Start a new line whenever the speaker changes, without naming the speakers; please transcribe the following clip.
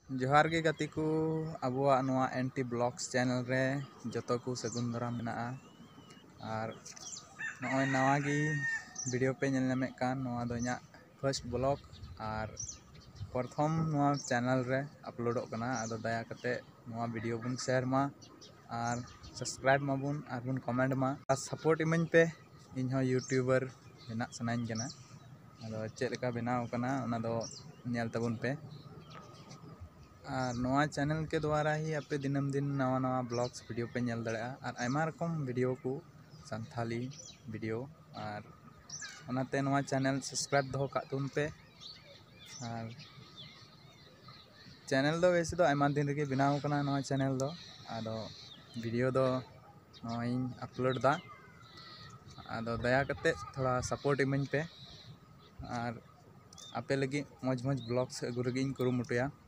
जोहार गे गाती को अबुआ नोआ एनटी ब्लॉग्स चैनल रे जतो को सगुन दाराम मेनाआ और नॉय नवा गी वीडियो पे नेल नामेक कान नोआ दो इᱧᱟᱹᱜ फर्स्ट ब्लॉग और प्रथम नोआ चैनल रे अपलोडोग कना आदो दया कते नोआ वीडियो बुन शेयर मा और सब्सक्राइब माबुन और बुन कमेंट मा और सपोर्ट इमन पे इन हो यूट्यूबर बेना सनाइन कना आदो चेद लेका बनाव कना ओना दो नेल तबुन पे और नवा चैनल के द्वारा ही आपे दिनम दिन नवा नवा ब्लॉग्स वीडियो पे नेल दड़ेआ और आयमा रकम वीडियो को संथाली वीडियो और ओनाते नवा चैनल सब्सक्राइब दो कातुन पे और चैनल दो वैसे दो आयमा दिन रे बनाव कना नवा चैनल दो आदो वीडियो दो नोई अपलोड दा आदो दया कते थोड़ा सपोर्ट इमन पे और आपे लगी मौज मौज ब्लॉग्स अगु रगिन कुरुमुटुया।